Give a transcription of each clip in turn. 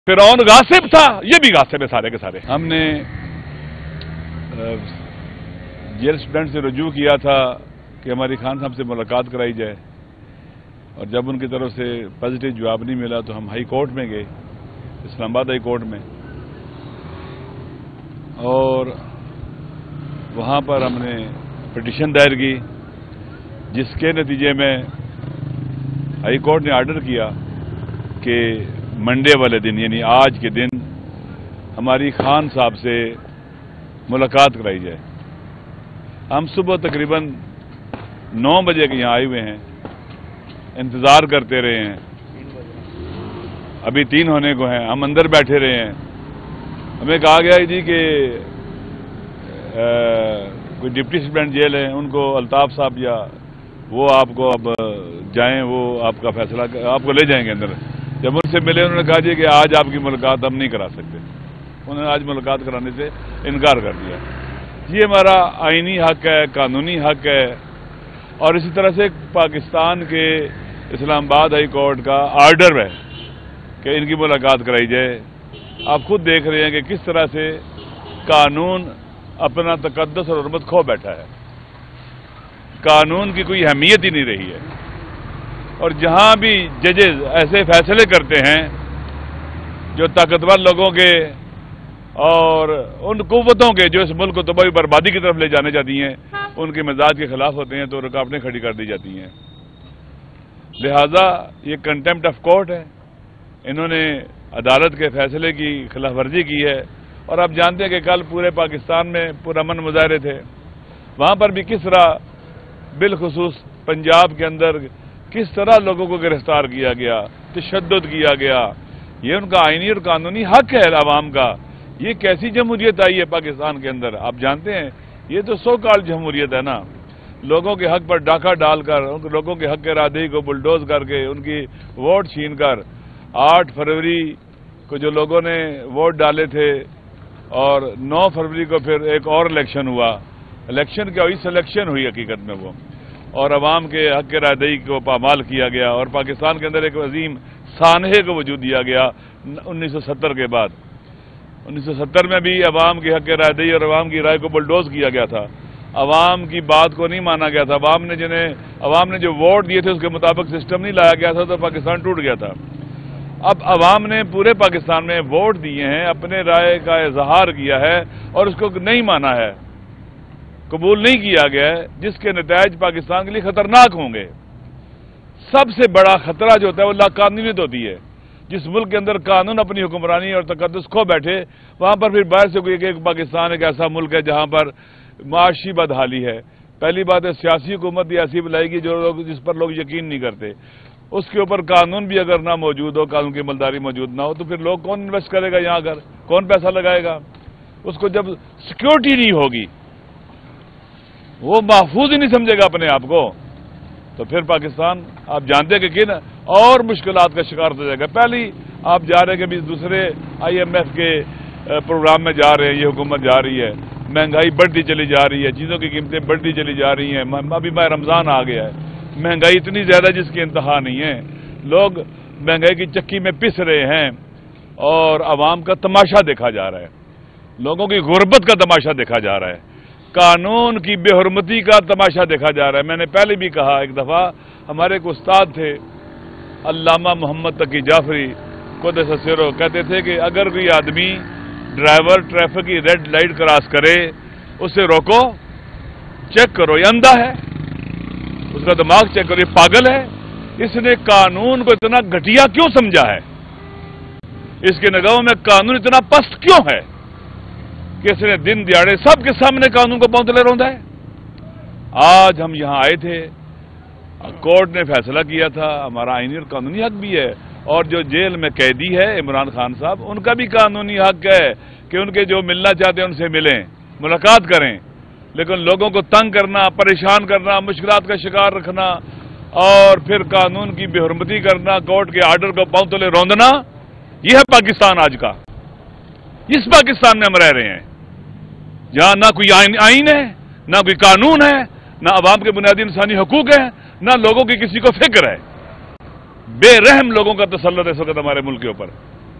فرعون غاصب تھا، یہ بھی غاصب ہے سارے کے سارے۔ ہم نے جیل اسٹوڈنٹ سے رجوع کیا تھا کہ ہماری خان صاحب سے ملاقات کرائی جائے، اور جب ان کی طرف سے پازیٹو جواب نہیں ملا تو ہم ہائی کورٹ میں گئے، اسلام آباد ہائی کورٹ میں، اور وہاں پر ہم نے پٹیشن دائر کی، جس کے نتیجے میں ہائی کورٹ نے آرڈر کیا کہ منڈے والے دن یعنی آج کے دن ہماری خان صاحب سے ملاقات کرائی جائے۔ ہم صبح تقریباً 9 بجے کے یہاں آئے ہوئے ہیں، انتظار کرتے رہے ہیں، ابھی 3 ہونے کو ہیں، ہم اندر بیٹھے رہے ہیں۔ ہمیں کہا گیا جی کہ کوئی ڈپٹی سپرنٹینڈنٹ جیل ہیں، ان کو الطاف صاحب یا وہ آپ کو اب جائیں، وہ آپ کا فیصلہ آپ کو لے جائیں گے اندر۔ جب ان سے ملے انہوں نے کہا جی کہ آج آپ کی ملاقات ہم نہیں کرا سکتے، انہوں نے آج ملاقات کرانے سے انکار کر دیا۔ یہ ہمارا آئینی حق ہے، قانونی حق ہے، اور اسی طرح سے پاکستان کے اسلام آباد ہائی کورٹ کا آرڈر ہے کہ ان کی ملاقات کرائی جائے۔ آپ خود دیکھ رہے ہیں کہ کس طرح سے قانون اپنا تقدس اور حرمت کھو بیٹھا ہے، قانون کی کوئی اہمیت ہی نہیں رہی ہے، اور جہاں بھی ججز ایسے فیصلے کرتے ہیں جو طاقتور لوگوں کے اور ان قوتوں کے جو اس ملک کو تباہی بربادی کی طرف لے جانے جاتی ہیں، ان کے مزاج کے خلاف ہوتے ہیں تو رکاوٹیں کھڑی کر دی جاتی ہیں۔ لہذا یہ کنٹیمپٹ آف کورٹ ہے، انہوں نے عدالت کے فیصلے کی خلاف ورزی کی ہے، اور آپ جانتے ہیں کہ کل پورے پاکستان میں پرامن مظاہرے تھے، وہاں پر بھی کس طرح بالخصوص پنجاب کے اندر کس طرح لوگوں کو گرفتار کیا گیا، تشدد کیا گیا۔ یہ ان کا آئینی اور قانونی حق ہے عوام کا۔ یہ کیسی جمہوریت آئی ہے پاکستان کے اندر؟ آپ جانتے ہیں یہ تو سو کال جمہوریت ہے نا، لوگوں کے حق پر ڈاکہ ڈال کر، لوگوں کے حق کے ارادے کو بلڈوز کر کے، ان کی ووٹ چھین کر۔ 8 فروری کو جو لوگوں نے ووٹ ڈالے تھے اور 9 فروری کو پھر ایک اور الیکشن ہوا، الیکشن کیا ہوئی، سلیکشن ہوئی حقیقت میں وہ، اور عوام کے حق کے رائے کو پامال کیا گیا، اور پاکستان کے اندر ایک عظیم سانحے کو وجود دیا گیا 1970 کے بعد۔ 1970 میں بھی عوام کے حق کے رائے اور عوام کی رائے کو بلڈوز کیا گیا تھا، عوام کی بات کو نہیں مانا گیا تھا، عوام نے جو ووٹ دیے تھے اس کے مطابق سسٹم نہیں لایا گیا تھا تو پاکستان ٹوٹ گیا تھا۔ اب عوام نے پورے پاکستان میں ووٹ دیے ہیں، اپنے رائے کا اظہار کیا ہے اور اس کو نہیں مانا ہے، قبول نہیں کیا گیا ہے، جس کے نتائج پاکستان کے لیے خطرناک ہوں گے۔ سب سے بڑا خطرہ جو ہوتا ہے وہ لاقانونیت ہوتی ہے۔ جس ملک کے اندر قانون اپنی حکمرانی اور تقدس کھو بیٹھے، وہاں پر پھر باہر سے کوئی کہ پاکستان ایک ایسا ملک ہے جہاں پر معاشی بدحالی ہے۔ پہلی بات ہے سیاسی حکومت ایسی بلائے گی جس پر لوگ یقین نہیں کرتے، اس کے اوپر قانون بھی اگر نہ موجود ہو، قانون کی عملداری موجود نہ ہو، تو پھر لوگ کون انویسٹ کرے گا یہاں اگر کون پیسہ لگائے گا؟ اس کو جب سیکیورٹی نہیں ہوگی، وہ محفوظ ہی نہیں سمجھے گا اپنے آپ کو، تو پھر پاکستان آپ جانتے کہ کن اور مشکلات کا شکار ہو جائے گا۔ پہلی آپ جا رہے ہیں کہ بھی دوسرے IMF کے پروگرام میں جا رہے ہیں، یہ حکومت جا رہی ہے، مہنگائی بڑھتی چلی جا رہی ہے، چیزوں کی قیمتیں بڑھتی چلی جا رہی ہیں، ابھی ماہ رمضان آ گیا ہے، مہنگائی اتنی زیادہ جس کی انتہا نہیں ہے، لوگ مہنگائی کی چکی میں پس رہے ہیں، اور عوام کا تماشا دیکھا جا رہا ہے، لوگوں کی غربت کا تماشا دیکھا جا رہا ہے، قانون کی بے حرمتی کا تماشا دیکھا جا رہا ہے۔ میں نے پہلے بھی کہا، ایک دفعہ ہمارے ایک استاد تھے علامہ محمد تقی جعفری قدس سرہ، کہتے تھے کہ اگر کوئی آدمی ڈرائیور ٹریفک کی ریڈ لائٹ کراس کرے، اسے روکو، چیک کرو یہ اندھا ہے، اس کا دماغ چیک کرو یہ پاگل ہے، اس نے قانون کو اتنا گھٹیا کیوں سمجھا ہے، اس کے نگاہوں میں قانون اتنا پست کیوں ہے کہ اس نے دن دیہڑے سب کے سامنے قانون کو پاؤں تلے روندا ہے۔ آج ہم یہاں آئے تھے، کورٹ نے فیصلہ کیا تھا، ہمارا آئینی اور قانونی حق بھی ہے، اور جو جیل میں قیدی ہے عمران خان صاحب، ان کا بھی قانونی حق ہے کہ ان کے جو ملنا چاہتے ہیں ان سے ملیں، ملاقات کریں، لیکن لوگوں کو تنگ کرنا، پریشان کرنا، مشکلات کا شکار رکھنا، اور پھر قانون کی بے حرمتی کرنا، کورٹ کے آرڈر کو پاؤں تلے روندنا، یہ ہے پاکستان آج کا۔ اس پاکستان میں ہم رہ رہے ہیں جہاں نہ کوئی آئین ہے، نہ کوئی قانون ہے، نہ عوام کے بنیادی انسانی حقوق ہیں، نہ لوگوں کی کسی کو فکر ہے۔ بے رحم لوگوں کا تسلط ہے اس وقت ہمارے ملک کے اوپر۔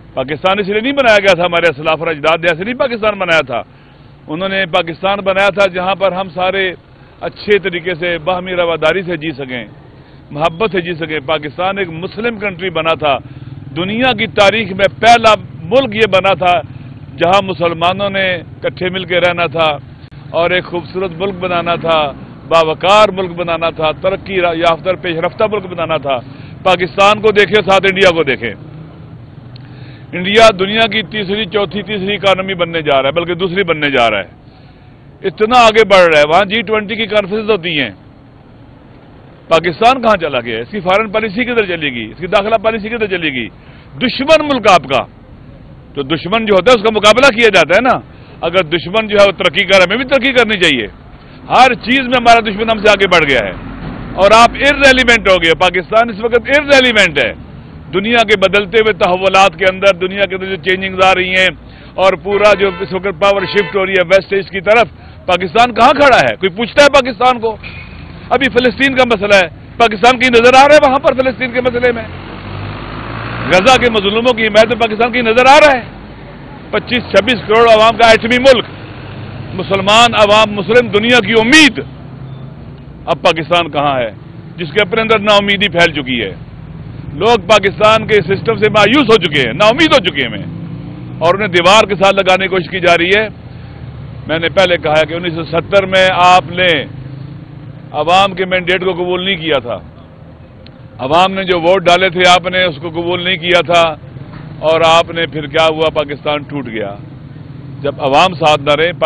پاکستان اس لیے نہیں بنایا گیا تھا، ہمارے اسلاف اور اجداد نے ایسے نہیں پاکستان بنایا تھا. انہوں نے پاکستان بنایا تھا جہاں پر ہم سارے اچھے طریقے سے باہمی رواداری سے جی سکیں، محبت سے جی سکیں. پاکستان ایک مسلم کنٹری بنا تھا. دنیا کی تاریخ میں پہلا ملک یہ بنا تھا جہاں مسلمانوں نے اکٹھے مل کے رہنا تھا اور ایک خوبصورت ملک بنانا تھا، باوقار ملک بنانا تھا، ترقی یافتہ پیش رفتہ ملک بنانا تھا. پاکستان کو دیکھیں، ساتھ انڈیا کو دیکھیں. انڈیا دنیا کی تیسری اکانومی بننے جا رہا ہے، بلکہ دوسری بننے جا رہا ہے. اتنا آگے بڑھ رہا ہے. وہاں G20 کی کانفرنس ہوتی ہیں. پاکستان کہاں چلا گیا؟ اس کی فارن پالیسی کدھر چلے گی؟ اس کی داخلہ پالیسی کدھر چلے گی؟ دشمن ملک آپ کا، تو دشمن جو ہوتا ہے اس کا مقابلہ کیا جاتا ہے نا. اگر دشمن جو ہے وہ ترقی کر رہا ہے، ہمیں بھی ترقی کرنی چاہیے. ہر چیز میں ہمارا دشمن ہم سے آگے بڑھ گیا ہے اور آپ ارریلیونٹ ہو گئے. پاکستان اس وقت ارریلیونٹ ہے دنیا کے بدلتے ہوئے تحولات کے اندر. دنیا کے اندر جو چینجنگز آ رہی ہیں اور پورا جو اس وقت پاور شفٹ ہو رہی ہے ویسٹ ایسٹ کی طرف، پاکستان کہاں کھڑا ہے؟ کوئی پوچھتا ہے پاکستان کو؟ ابھی فلسطین کا مسئلہ ہے، پاکستان کی نظر آ رہا ہے وہاں پر فلسطین کے مسئلے میں؟ غزہ کے مظلوموں کی حمایت میں پاکستان کی نظر آ رہا ہے؟ 25-26 کروڑ عوام کا ایٹمی ملک، مسلمان عوام، مسلم دنیا کی امید. اب پاکستان کہاں ہے جس کے اپنے اندر نا امیدی پھیل چکی ہے؟ لوگ پاکستان کے سسٹم سے مایوس ہو چکے ہیں، نا امید ہو چکے ہیں اور انہیں دیوار کے ساتھ لگانے کی کوشش کی جا رہی ہے. میں نے پہلے کہا ہے کہ 1970 میں آپ نے عوام کے مینڈیٹ کو قبول نہیں کیا تھا. عوام نے جو ووٹ ڈالے تھے آپ نے اس کو قبول نہیں کیا تھا اور آپ نے پھر کیا ہوا؟ پاکستان ٹوٹ گیا. جب عوام ساتھ نہ رہے،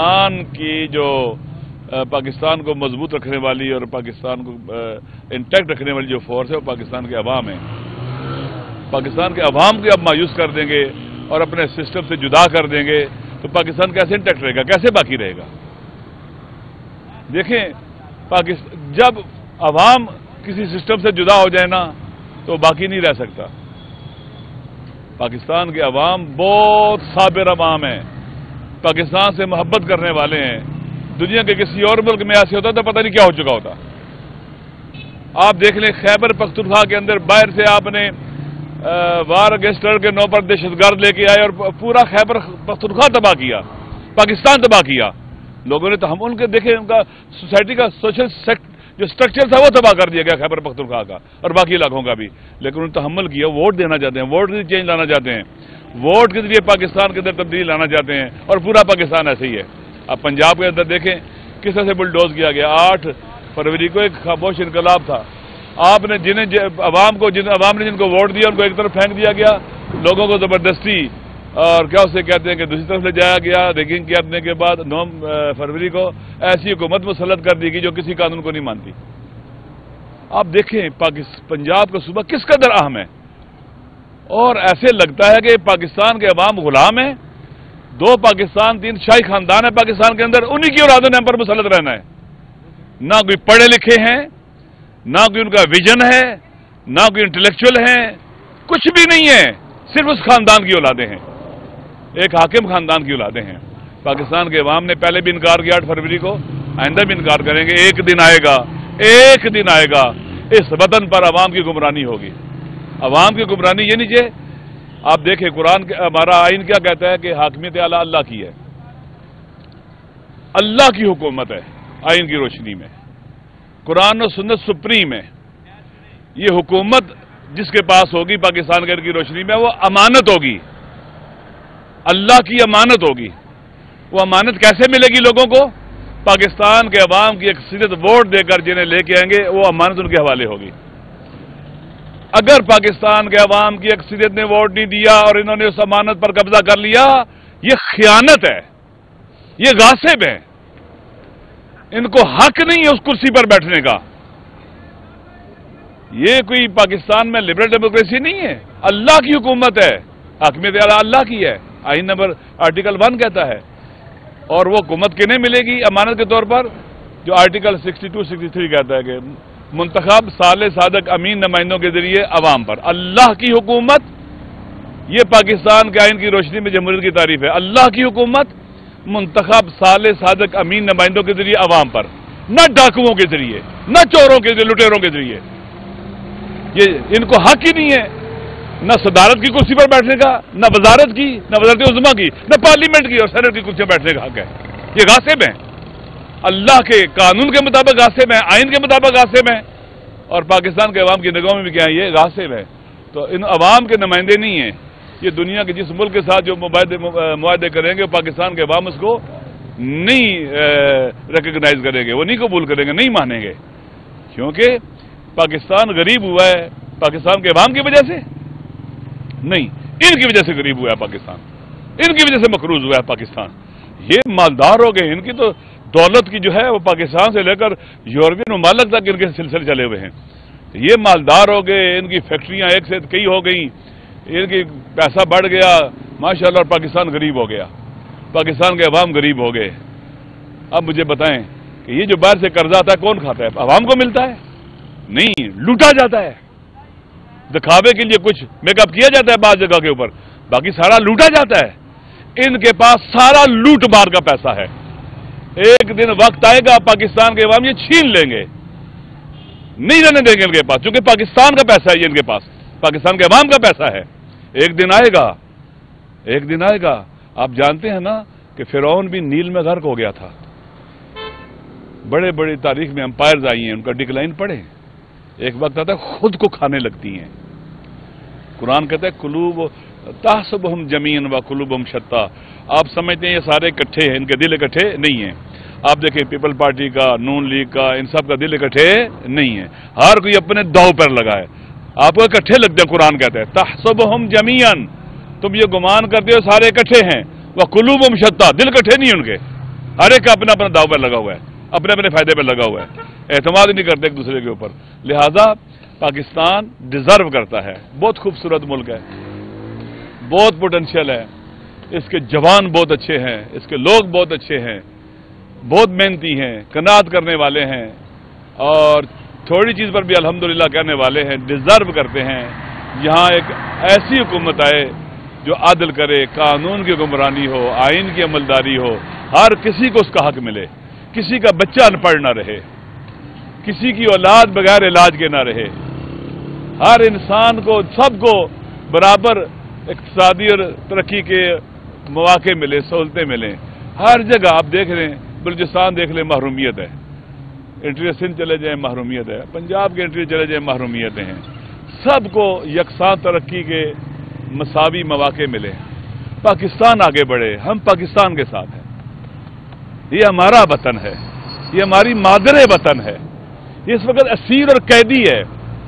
پاکستان کو مضبوط رکھنے والی اور پاکستان کو انٹیکٹ رکھنے والی جو فورس ہے وہ پاکستان کے عوام ہیں. پاکستان کے عوام کو اب مایوس کر دیں گے اور اپنے سسٹم سے جدا کر دیں گے تو پاکستان کیسے انٹیکٹ رہے گا؟ کیسے باقی رہے گا؟ دیکھیں، جب عوام کسی سسٹم سے جدا ہو جائے نا تو باقی نہیں رہ سکتا. پاکستان کے عوام بہت صابر عوام ہیں، پاکستان سے محبت کرنے والے ہیں. دنیا کے کسی اور ملک میں ایسے ہوتا تو پتہ نہیں کیا ہو چکا ہوتا. آپ دیکھ لیں خیبر پختونخوا کے اندر باہر سے آپ نے وار اگینسٹ کے نو پر دہشت گرد لے کے آئے اور پورا خیبر پختونخوا تباہ کیا، پاکستان تباہ کیا. لوگوں نے تو ہم ان کے دیکھے، ان کا سوسائٹی کا سوشل جو سٹرکچر تھا وہ تباہ کر دیا گیا خیبر پختونخوا کا اور باقی علاقوں کا بھی. لیکن انہوں نے تحمل کیا. ووٹ دینا چاہتے ہیں، ووٹ کے چینج لانا چاہتے ہیں، ووٹ کے ذریعے پاکستان کے اندر تبدیلی لانا چاہتے ہیں اور پورا پاکستان ایسے ہی ہے. اب پنجاب کے اندر دیکھیں کس طرح سے بلڈوز کیا گیا. 8 فروری کو ایک خاموش انقلاب تھا. آپ نے عوام نے جن کو ووٹ دیا ان کو ایک طرف پھینک دیا گیا، لوگوں کو زبردستی اور کیا اسے کہتے ہیں کہ دوسری طرف لے جایا گیا. ریگنگ کرنے کے بعد 9 فروری کو ایسی حکومت مسلط کر دی گئی جو کسی قانون کو نہیں مانتی. آپ دیکھیں پنجاب کا صوبہ کس قدر اہم ہے اور ایسے لگتا ہے کہ پاکستان کے عوام غلام ہیں. 2 پاکستان 3 شاہی خاندان ہیں پاکستان کے اندر، انہی کی اولادوں نے ہم پر مسلط رہنا ہے. نہ کوئی پڑھے لکھے ہیں، نہ کوئی ان کا ویژن ہے، نہ کوئی انٹلیکچوئل ہیں، کچھ بھی نہیں ہے. صرف اس خاندان کی اولادیں ہیں، ایک حاکم خاندان کی اولادیں ہیں. پاکستان کے عوام نے پہلے بھی انکار کیا 8 فروری کو، آئندہ بھی انکار کریں گے. ایک دن آئے گا اس وطن پر عوام کی گمرانی ہوگی. عوام کی گمرانی یہ نیچے آپ دیکھیں قرآن ہمارا آئین کیا کہتا ہے کہ حاکمیت اعلیٰ اللہ کی ہے، اللہ کی حکومت ہے. آئین کی روشنی میں قرآن و سنت سپریم ہے. یہ حکومت جس کے پاس ہوگی پاکستان کی روشنی میں وہ امانت ہوگی، اللہ کی امانت ہوگی. وہ امانت کیسے ملے گی لوگوں کو؟ پاکستان کے عوام کی اکثریت ووٹ دے کر جنہیں لے کے آئیں گے وہ امانت ان کے حوالے ہوگی. اگر پاکستان کے عوام کی اکثریت نے ووٹ نہیں دیا اور انہوں نے اس امانت پر قبضہ کر لیا، یہ خیانت ہے، یہ غاصب ہے. ان کو حق نہیں ہے اس کرسی پر بیٹھنے کا. یہ کوئی پاکستان میں لبرل ڈیموکریسی نہیں ہے، اللہ کی حکومت ہے، حاکمیت اعلیٰ اللہ کی ہے. آئین نمبر آرٹیکل 1 کہتا ہے. اور وہ حکومت کنہیں ملے گی امانت کے طور پر؟ جو آرٹیکل 62-63 کہتا ہے کہ منتخب صالح صادق امین نمائندوں کے ذریعے عوام پر. اللہ کی حکومت، یہ پاکستان کے آئین کی روشنی میں جمہوریت کی تعریف ہے. اللہ کی حکومت منتخب صالح صادق امین نمائندوں کے ذریعے عوام پر، نہ ڈاکوؤں کے ذریعے، نہ چوروں کے ذریعے، لٹیروں کے ذریعے. یہ ان کو حق ہی نہیں ہے. نہ صدارت کی کرسی پر بیٹھنے کا، نہ وزارت کی، نہ وزارت عظمیٰ کی، نہ پارلیمنٹ کی اور سینٹ کی کرسی پر بیٹھنے کا حق ہے۔ یہ غاصب ہیں، اللہ کے قانون کے مطابق غاصب ہیں، آئین کے مطابق غاصب ہیں، اور پاکستان کے عوام کی نگاہوں میں بھی کیا ہے، یہ غاصب ہے۔ تو ان عوام کے نمائندے نہیں ہیں یہ، دنیا کے جس ملک کے ساتھ جو معاہدے کریں گے پاکستان کے عوام اس کو نہیں ریکگنائز کریں گے، وہ نہیں قبول کریں گے، نہیں مانیں گے، کیونکہ پاکستان غریب ہوا ہے پاکستان کے عوام کی وجہ سے نہیں، ان کی وجہ سے غریب ہوا ہے پاکستان، ان کی وجہ سے مقروض ہوا ہے پاکستان۔ یہ مالدار ہو گئے، ان کی تو دولت کی جو ہے وہ پاکستان سے لے کر یورپین ممالک تک ان کے سلسلے چلے ہوئے ہیں۔ یہ مالدار ہو گئے، ان کی فیکٹریاں ایک سے کئی ہو گئیں، ان کی پیسہ بڑھ گیا ماشاءاللہ، اور پاکستان غریب ہو گیا، پاکستان کے عوام غریب ہو گئے۔ اب مجھے بتائیں کہ یہ جو باہر سے قرضہ آتا ہے کون کھاتا ہے؟ عوام کو ملتا ہے؟ نہیں، لوٹا جاتا ہے، دکھاوے کے لیے کچھ میک اپ کیا جاتا ہے بعض جگہ کے اوپر، باقی سارا لوٹا جاتا ہے۔ ان کے پاس سارا لوٹ مار کا پیسہ ہے، ایک دن وقت آئے گا پاکستان کے عوام یہ چھین لیں گے، نہیں رہنے دیں گے ان کے پاس، چونکہ پاکستان کا پیسہ ہے یہ ان کے پاس، پاکستان کے عوام کا پیسہ ہے۔ ایک دن آئے گا، ایک دن آئے گا۔ آپ جانتے ہیں نا کہ فرعون بھی نیل میں غرق ہو گیا تھا، بڑے بڑے تاریخ میں امپائرز آئی ہیں، ان کا ڈکلائن پڑھیں، ایک وقت آتا ہے خود کو کھانے لگتی ہیں۔ قرآن کہتا ہے قلوب تحسبہم جمیعا وقلوبہم شتیٰ، آپ سمجھتے ہیں یہ سارے اکٹھے ہیں، ان کے دل اکٹھے نہیں ہیں۔ آپ دیکھیں پیپل پارٹی کا، نون لیگ کا، ان سب کا دل اکٹھے نہیں ہے، ہر کوئی اپنے داؤ پر لگا ہے، آپ کو اکٹھے لگتے ہیں۔ قرآن کہتا ہے تحسبہم جمیعا، تم یہ گمان کرتے ہو سارے اکٹھے ہیں، وقلوبہم شتیٰ، دل اکٹھے نہیں ان کے، ہر ایک کا اپنا اپنا داؤ پر لگا ہوا ہے، اپنے اپنے فائدے پر لگا ہوا ہے، اعتماد نہیں کرتے ایک دوسرے کے اوپر۔ لہذا پاکستان ڈیزرو کرتا ہے، بہت خوبصورت ملک ہے، بہت پوٹینشیل ہے، اس کے جوان بہت اچھے ہیں، اس کے لوگ بہت اچھے ہیں، بہت محنتی ہیں، قناعت کرنے والے ہیں، اور تھوڑی چیز پر بھی الحمدللہ کہنے والے ہیں، ڈیزرو کرتے ہیں یہاں ایک ایسی حکومت آئے جو عادل کرے، قانون کی حکمرانی ہو، آئین کی عملداری ہو، ہر کسی کو اس کا حق ملے، کسی کا بچہ ان پڑھ نہ رہے، کسی کی اولاد بغیر علاج کے نہ رہے، ہر انسان کو، سب کو برابر اقتصادی اور ترقی کے مواقع ملے، سہولتیں ملیں۔ ہر جگہ آپ دیکھ رہے ہیں، بلوچستان دیکھ لیں محرومیت ہے، انٹری سندھ چلے جائیں محرومیت ہے، پنجاب کے انٹری چلے جائیں محرومیتیں ہیں، سب کو یکساں ترقی کے مساوی مواقع ملے، پاکستان آگے بڑھے، ہم پاکستان کے ساتھ ہیں، یہ ہمارا وطن ہے، یہ ہماری مادر وطن ہے، یہ اس وقت اسیر اور قیدی ہے،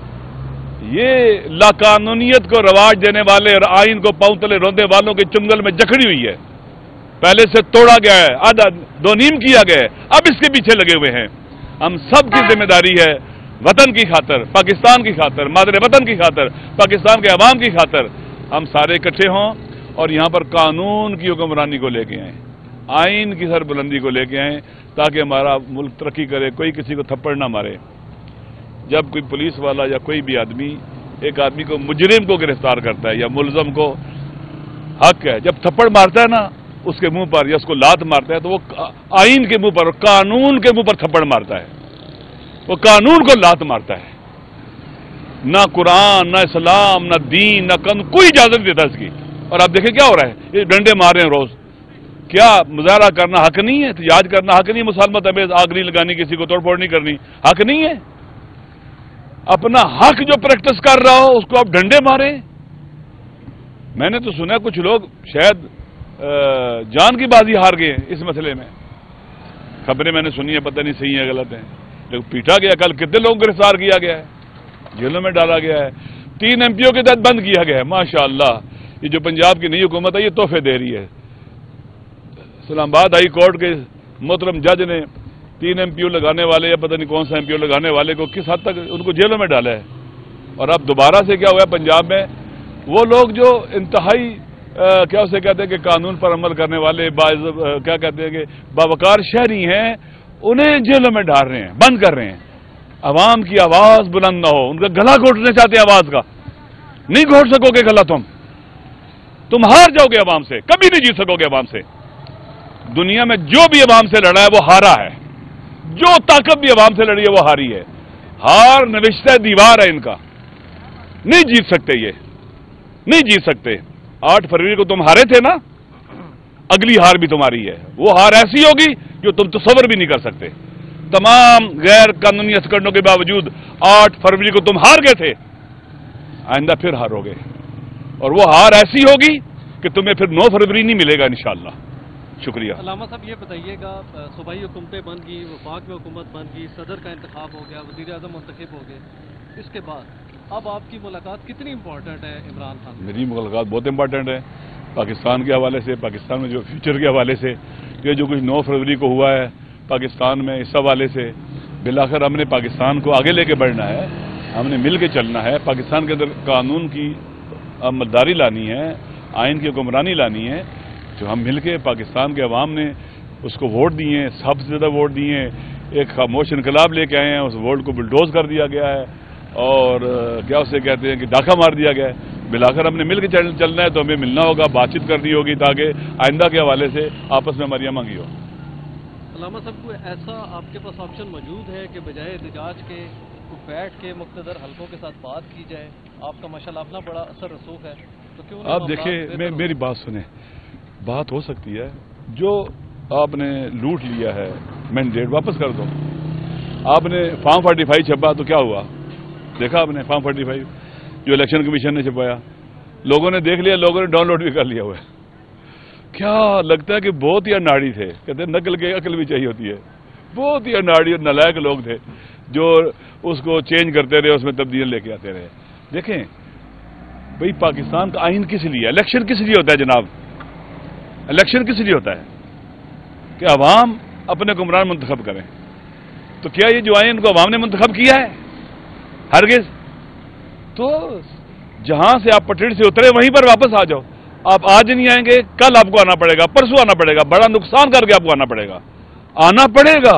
یہ لاقانونیت کو رواج دینے والے اور آئین کو پاؤں تلے روندے والوں کے چنگل میں جکڑی ہوئی ہے، پہلے سے توڑا گیا ہے، آدھا دو نیم کیا گیا ہے، اب اس کے پیچھے لگے ہوئے ہیں۔ ہم سب کی ذمہ داری ہے وطن کی خاطر، پاکستان کی خاطر، مادر وطن کی خاطر، پاکستان کے عوام کی خاطر ہم سارے اکٹھے ہوں اور یہاں پر قانون کی حکمرانی کو لے کے آئیں، آئین کی سر بلندی کو لے کے آئیں، تاکہ ہمارا ملک ترقی کرے، کوئی کسی کو تھپڑ نہ مارے۔ جب کوئی پولیس والا یا کوئی بھی آدمی ایک آدمی کو، مجرم کو گرفتار کرتا ہے یا ملزم کو، حق ہے جب تھپڑ مارتا ہے نا اس کے منہ پر یا اس کو لات مارتا ہے تو وہ آئین کے منہ پر، قانون کے منہ پر تھپڑ مارتا ہے، وہ قانون کو لات مارتا ہے، نہ قرآن، نہ اسلام، نہ دین، نہ قانون کوئی اجازت نہیں دیتا اس کی۔ اور آپ دیکھیں کیا ہو رہا ہے، یہ ڈنڈے مار رہے ہیں روز۔ کیا مظاہرہ کرنا حق نہیں ہے؟ احتجاج کرنا حق نہیں ہے؟ مسالمت امیز آگ نہیں لگانی، کسی کو توڑ پھوڑ نہیں کرنی حق نہیں ہے؟ اپنا حق جو پریکٹس کر رہا ہو اس کو آپ ڈنڈے ماریں۔ میں نے تو سنا کچھ لوگ شاید جان کی بازی ہار گئے اس مسئلے میں، خبریں میں نے سنی ہے، پتہ نہیں صحیح ہے غلط ہیں، لیکن پیٹا گیا، کل کتنے لوگ گرفتار کیا گیا ہے، جیلوں میں ڈالا گیا ہے، 3 MP کے تحت بند کیا گیا ہے۔ ماشاءاللہ یہ جو پنجاب کی نئی حکومت ہے یہ تحفے دے رہی ہے۔ اسلام آباد ہائی کورٹ کے محترم جج نے 3 MP لگانے والے یا پتہ نہیں کون سا MP لگانے والے کو کس حد تک ان کو جیلوں میں ڈالا ہے۔ اور اب دوبارہ سے کیا ہوا ہے پنجاب میں، وہ لوگ جو انتہائی کیا اسے کہتے ہیں کہ قانون پر عمل کرنے والے کیا کہتے ہیں کہ باوقار شہری ہیں، انہیں جیلوں میں ڈال رہے ہیں، بند کر رہے ہیں۔ عوام کی آواز بلند نہ ہو، ان کا گلا گھونٹنا چاہتے ہیں آواز کا، نہیں گھونٹ سکو گے گلا، تم ہار جاؤ گے عوام سے، کبھی نہیں جیت سکو گے عوام سے۔ دنیا میں جو بھی عوام سے لڑا ہے وہ ہارا ہے، جو طاقت بھی عوام سے لڑی ہے وہ ہاری ہے، ہار نوشتہ دیوار ہے ان کا، نہیں جیت سکتے یہ۔ نہیں جیت سکتے. 8 فروری کو تم ہارے تھے نا, اگلی ہار بھی تمہاری ہے. وہ ہار ایسی ہوگی جو تم تصور بھی نہیں کر سکتے. تمام غیر قانونی ہتھکنڈوں کے باوجود 8 فروری کو تم ہار گئے تھے, آئندہ پھر ہارو گے, اور وہ ہار ایسی ہوگی کہ تمہیں پھر 9 فروری نہیں ملے گا انشاءاللہ. شکریہ. علامہ صاحب یہ بتائیے گا, صوبائی حکومتیں بن گئی, وفاق میں حکومت بن گئی, صدر کا انتخاب ہو گیا, وزیر اعظم منتخب ہو گئے, اس کے بعد اب آپ کی ملاقات کتنی امپورٹنٹ ہے عمران خان؟ میری ملاقات بہت امپورٹنٹ ہے پاکستان کے حوالے سے, پاکستان میں جو فیوچر کے حوالے سے. یہ جو کچھ 9 فروری کو ہوا ہے پاکستان میں, اس حوالے سے بالآخر ہم نے پاکستان کو آگے لے کے بڑھنا ہے, ہم نے مل کے چلنا ہے. پاکستان کے اندر قانون کی عملداری لانی ہے, آئین کی حکمرانی لانی ہے. جو ہم مل کے پاکستان کے عوام نے اس کو ووٹ دیے ہیں, سب سے زیادہ ووٹ دیے ہیں, ایک خاموش انقلاب لے کے آئے ہیں, اس ووٹ کو بلڈوز کر دیا گیا ہے, اور کیا اسے کہتے ہیں کہ ڈاکہ مار دیا گیا ہے. بالآخر ہم نے مل کے چلنا ہے, تو ہمیں ملنا ہوگا, بات چیت کرنی ہوگی, تاکہ آئندہ کے حوالے سے آپس میں ہماری مانگی ہو. علامہ صاحب کوئی ایسا آپ کے پاس آپشن موجود ہے کہ بجائے احتجاج کے بیٹھ کے مقتدر حلقوں کے ساتھ بات کی جائے؟ آپ کا ماشاءاللہ اپنا بڑا اثر رسوخ ہے, تو کیوں نہ آپ دیکھیں, میری بات سنیں, بات ہو سکتی ہے. جو آپ نے لوٹ لیا ہے مینڈیٹ واپس کر دو. آپ نے فارم 45 چھپا تو کیا ہوا؟ دیکھا آپ نے فارم 45 جو الیکشن کمیشن نے چھپایا, لوگوں نے دیکھ لیا, لوگوں نے ڈاؤن لوڈ بھی کر لیا ہوا ہے. کیا لگتا ہے کہ بہت ہی اناڑی تھے, کہتے ہیں نقل کے عقل بھی چاہیے ہوتی ہے. بہت ہی اناڑی اور نالائق لوگ تھے جو اس کو چینج کرتے رہے, اس میں تبدیلی لے کے آتے رہے. دیکھیں بھئی, پاکستان کا آئین کس لیے, الیکشن کس لیے ہوتا ہے جناب؟ الیکشن کس لیے ہوتا ہے کہ عوام اپنے حکمران منتخب کریں. تو کیا یہ جو آئین کو عوام نے منتخب کیا ہے؟ ہرگز. تو جہاں سے آپ پٹڑی سے اترے وہیں پر واپس آ جاؤ. آپ آج نہیں آئیں گے, کل آپ کو آنا پڑے گا, پرسوں آنا پڑے گا, بڑا نقصان کر کے آپ کو آنا پڑے گا, آنا پڑے گا.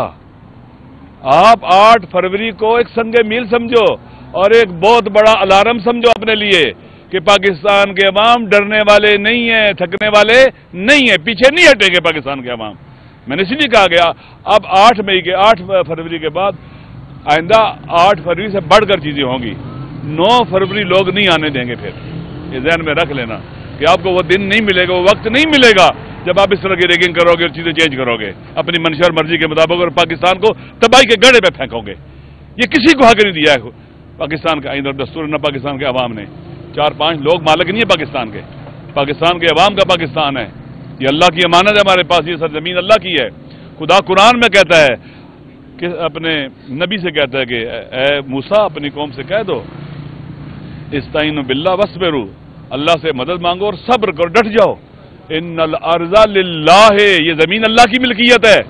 آپ 8 فروری کو ایک سنگ میل سمجھو اور ایک بہت بڑا الارم سمجھو اپنے لیے کہ پاکستان کے عوام ڈرنے والے نہیں ہیں, تھکنے والے نہیں ہیں, پیچھے نہیں ہٹیں گے پاکستان کے عوام. میں نے اسی لیے کہا گیا اب 8 فروری کے بعد آئندہ 8 فروری سے بڑھ کر چیزیں ہوں گی. 9 فروری لوگ نہیں آنے دیں گے. پھر یہ ذہن میں رکھ لینا کہ آپ کو وہ دن نہیں ملے گا, وہ وقت نہیں ملے گا جب آپ اس طرح کی ریگنگ کرو گے اور چیزیں چینج کرو گے اپنی منشا اور مرضی کے مطابق, اور پاکستان کو تباہی کے گڑھے پہ پھینکو گے. یہ کسی کو حق نہیں دیا ہے پاکستان کا آئین اور دستور, نہ پاکستان کے عوام نے. 4-5 لوگ مالک نہیں ہے پاکستان کے, پاکستان کے عوام کا پاکستان ہے. یہ اللہ کی امانت ہے ہمارے پاس, یہ سرزمین اللہ کی ہے. خدا قرآن میں کہتا ہے کہ اپنے نبی سے کہتا ہے کہ اے موسیٰ اپنی قوم سے کہہ دو استعینوا باللہ واصبروا, اللہ سے مدد مانگو اور صبر کرو, ڈٹ جاؤ. ان الارض للہ, یہ زمین اللہ کی ملکیت ہے.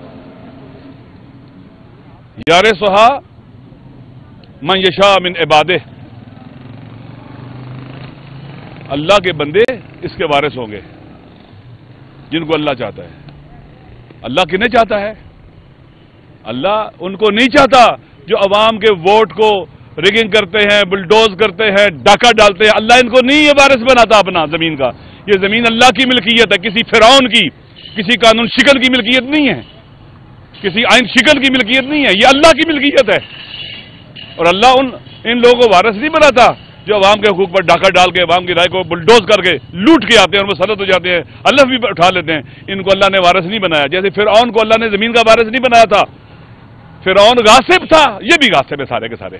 یارثھا من یشاء من عبادہ, اللہ کے بندے اس کے وارث ہوں گے جن کو اللہ چاہتا ہے. اللہ کنہیں چاہتا ہے؟ اللہ ان کو نہیں چاہتا جو عوام کے ووٹ کو ریگنگ کرتے ہیں, بلڈوز کرتے ہیں, ڈاکہ ڈالتے ہیں. اللہ ان کو نہیں یہ وارث بناتا اپنا زمین کا. یہ زمین اللہ کی ملکیت ہے, کسی فرعون کی, کسی قانون شکن کی ملکیت نہیں ہے, کسی آئین شکن کی ملکیت نہیں ہے, یہ اللہ کی ملکیت ہے. اور اللہ ان لوگوں کو وارث نہیں بناتا جو عوام کے حقوق پر ڈاکہ ڈال کے عوام کی رائے کو بلڈوز کر کے لوٹ کے آتے ہیں اور مسلط ہو جاتے ہیں, اللہ بھی اٹھا لیتے ہیں. ان کو اللہ نے وارث نہیں بنایا. جیسے فرعون کو اللہ نے زمین کا وارث نہیں بنایا تھا, فرعون غاصب تھا, یہ بھی غاصب ہے سارے کے سارے.